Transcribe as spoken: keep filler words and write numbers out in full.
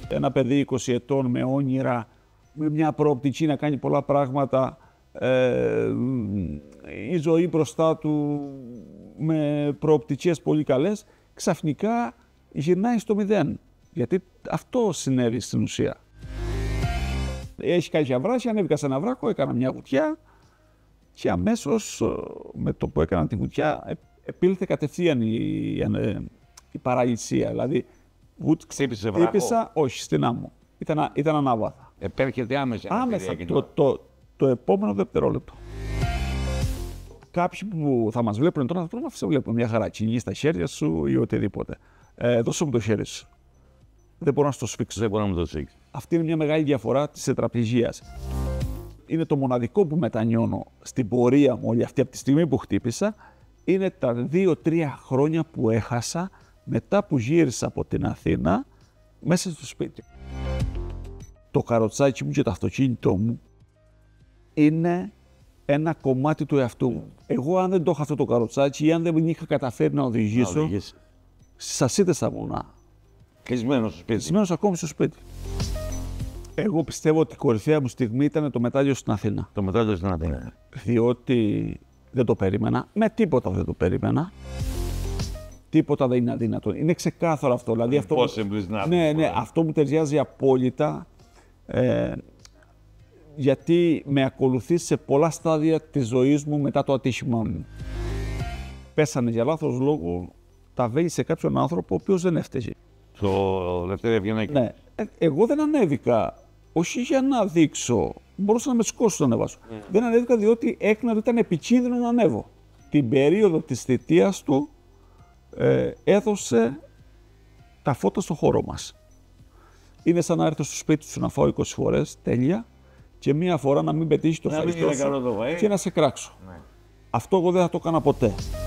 Ένα παιδί είκοσι ετών με όνειρα, με μια προοπτική να κάνει πολλά πράγματα, ε, η ζωή μπροστά του με προοπτικές πολύ καλές, ξαφνικά γυρνάει στο μηδέν. Γιατί αυτό συνέβη στην ουσία. Έχει κάποια βράση, ανέβηκα σε ένα βράχο, έκανα μια βουτιά και αμέσως με το που έκανα τη βουτιά επήλθε κατευθείαν η, η παραλυσία. Δηλαδή, Ξύπησε βράχο. Χτύπησα, όχι, στην άμμο. Ήταν, ήταν ανάβαθα. Επέρχεται άμεσα. Άμεσα, το, το, το επόμενο δευτερόλεπτο. Κάποιοι που θα μας βλέπουν τώρα θα πούνε, αφού σε βλέπουν μια χαρά, κυνηγείς στα χέρια σου ή οτιδήποτε. Ε, δώσε μου το χέρι σου. Δεν μπορώ να στο σφίξω. Δεν μπορώ να μου το σφίξω. Αυτή είναι μια μεγάλη διαφορά της τετραπληγίας. Είναι το μοναδικό που μετανιώνω στην πορεία μου όλη αυτή από τη στιγμή που χτύπησα, είναι τα δύο τρία χρόνια που έχασα μετά που γύρισα από την Αθήνα μέσα στο σπίτι. Το καροτσάκι μου και το αυτοκίνητό μου είναι ένα κομμάτι του εαυτού μου. Εγώ αν δεν το είχα αυτό το καροτσάκι ή αν δεν είχα καταφέρει να οδηγήσω, στις ασίτες θα ήμουν. Κλεισμένος στο σπίτι. Κλεισμένος ακόμη στο σπίτι. Εγώ πιστεύω ότι η κορυφαία μου στιγμή ήταν το μετάλλιο στην Αθήνα. Το μετάλλιο στην Αθήνα. Διότι δεν το περίμενα, με τίποτα δεν το περίμενα. Τίποτα δεν είναι αδύνατο. Είναι ξεκάθαρο αυτό. Δηλαδή, αυτό, πώς μου... ναι, ναι, αυτό μου ταιριάζει απόλυτα. Ε, γιατί με ακολουθεί σε πολλά στάδια της ζωής μου μετά το ατύχημά μου. Πέσανε για λάθος λόγο τα βέλη σε κάποιον άνθρωπο ο οποίος δεν έφταιγε. Στο Λευτέρη Ευγενάκη. Ναι. Ε, εγώ δεν ανέβηκα, όχι για να δείξω, μπορούσα να με σκόσω να ανεβάσω. Mm. Δεν ανέβηκα διότι έκανα ότι ήταν επικίνδυνο να ανέβω. Την περίοδο της θητείας του ε, έδωσε τα φώτα στο χώρο μας. Είναι σαν να έρθω στο σπίτι σου να φάω είκοσι φορές, τέλεια, και μία φορά να μην πετύχει το ευχαριστώ σου ε. και να σε κράξω. Ναι. Αυτό εγώ δεν θα το έκανα ποτέ.